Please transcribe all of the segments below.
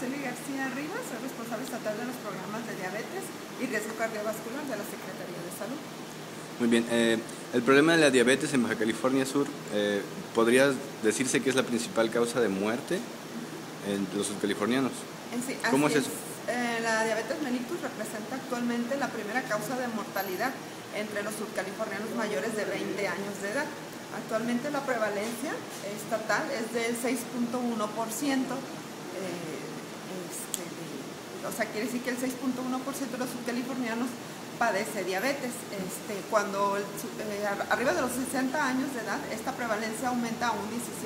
Araceli García Rivas, soy responsable estatal de los programas de diabetes y riesgo cardiovascular de la Secretaría de Salud. Muy bien, el problema de la diabetes en Baja California Sur, ¿podría decirse que es la principal causa de muerte en los sudcalifornianos? Sí, ¿Cómo es eso? La diabetes mellitus representa actualmente la primera causa de mortalidad entre los sudcalifornianos mayores de 20 años de edad. Actualmente la prevalencia estatal es del 6.1%, o sea, quiere decir que el 6.1% de los sudcalifornianos padece diabetes. Cuando arriba de los 60 años de edad, esta prevalencia aumenta a un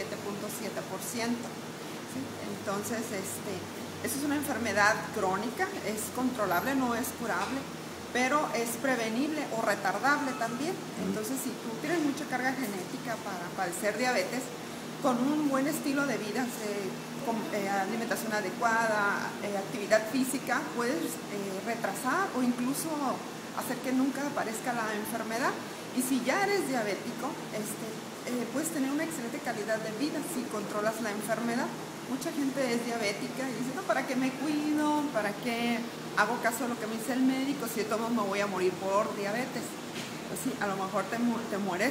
17.7%. ¿sí? Entonces, eso es una enfermedad crónica, es controlable, no es curable, pero es prevenible o retardable también. Entonces, si tú tienes mucha carga genética para padecer diabetes, con un buen estilo de vida, con alimentación adecuada, actividad física, puedes retrasar o incluso hacer que nunca aparezca la enfermedad. Y si ya eres diabético, puedes tener una excelente calidad de vida si controlas la enfermedad. Mucha gente es diabética y dice, no, ¿para qué me cuido? ¿Para qué hago caso a lo que me dice el médico? Si de todo me voy a morir por diabetes. Pues sí, a lo mejor te mueres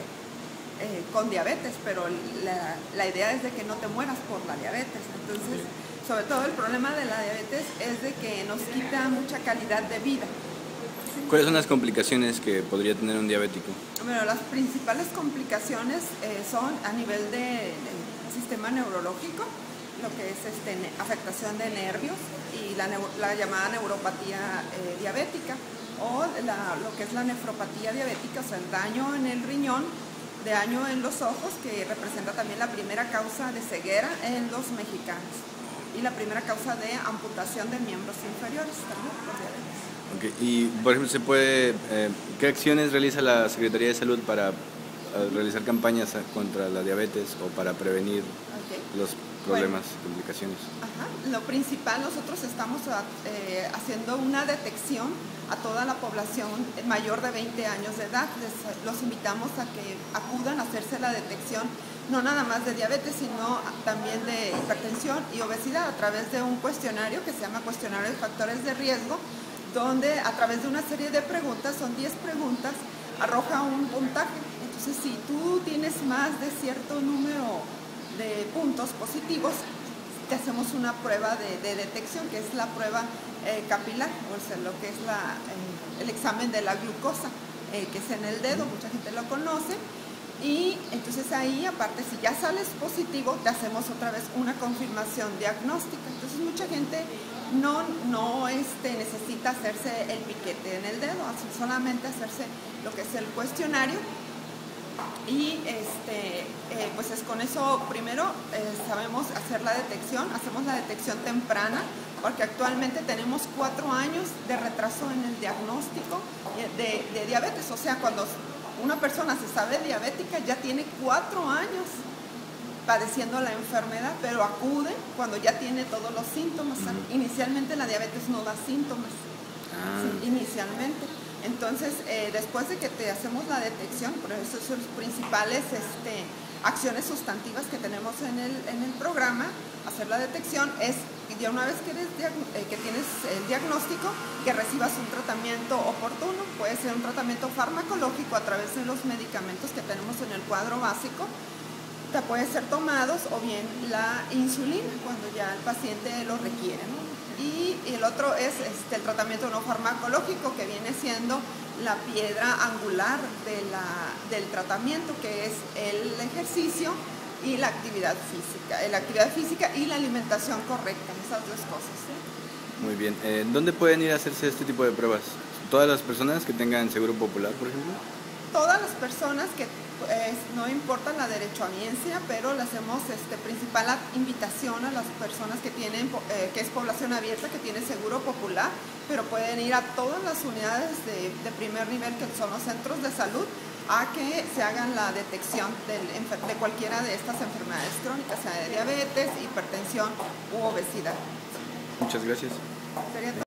con diabetes, pero la idea es de que no te mueras por la diabetes. Entonces, sobre todo el problema de la diabetes es de que nos quita mucha calidad de vida. ¿Cuáles son las complicaciones que podría tener un diabético? Bueno, las principales complicaciones son a nivel del sistema neurológico, lo que es afectación de nervios y la llamada neuropatía diabética, o lo que es la nefropatía diabética, o sea, el daño en el riñón, daño en los ojos, que representa también la primera causa de ceguera en los mexicanos y la primera causa de amputación de miembros inferiores también por diabetes. Okay. Y, por ejemplo, ¿qué acciones realiza la Secretaría de Salud para realizar campañas contra la diabetes o para prevenir los problemas, complicaciones? Lo principal, nosotros estamos haciendo una detección a toda la población mayor de 20 años de edad. Los invitamos a que acudan a hacerse la detección, no nada más de diabetes, sino también de hipertensión y obesidad, a través de un cuestionario que se llama Cuestionario de Factores de Riesgo, donde a través de una serie de preguntas, son 10 preguntas, arroja un puntaje. Entonces, si tú tienes más de cierto número de puntos positivos, te hacemos una prueba de detección, que es la prueba capilar, o sea, lo que es el examen de la glucosa, que es en el dedo, mucha gente lo conoce. Y entonces ahí, aparte, si ya sales positivo, te hacemos otra vez una confirmación diagnóstica. Entonces mucha gente no necesita hacerse el piquete en el dedo, solamente hacerse lo que es el cuestionario. Y pues es con eso, primero sabemos hacer la detección, hacemos la detección temprana, porque actualmente tenemos 4 años de retraso en el diagnóstico de diabetes. O sea, cuando una persona se sabe diabética, ya tiene 4 años padeciendo la enfermedad, pero acude cuando ya tiene todos los síntomas. Inicialmente la diabetes no da síntomas, sí, inicialmente. Entonces, después de que te hacemos la detección, por eso son las principales acciones sustantivas que tenemos en el programa, hacer la detección es, ya una vez que tienes el diagnóstico, que recibas un tratamiento oportuno. Puede ser un tratamiento farmacológico a través de los medicamentos que tenemos en el cuadro básico, puede ser tomados, o bien la insulina cuando ya el paciente lo requiere, ¿no? Y el otro es el tratamiento no farmacológico, que viene siendo la piedra angular del tratamiento, que es el ejercicio y la actividad física y la alimentación correcta, esas 2 cosas, ¿sí? Muy bien. ¿Dónde pueden ir a hacerse este tipo de pruebas? ¿Todas las personas que tengan seguro popular, por ejemplo? Todas las personas que no importa la derechohabiencia, pero le hacemos principal invitación a las personas que tienen, que es población abierta, que tiene seguro popular, pero pueden ir a todas las unidades de primer nivel, que son los centros de salud, a que se hagan la detección de cualquiera de estas enfermedades crónicas, sea de diabetes, hipertensión u obesidad. Muchas gracias.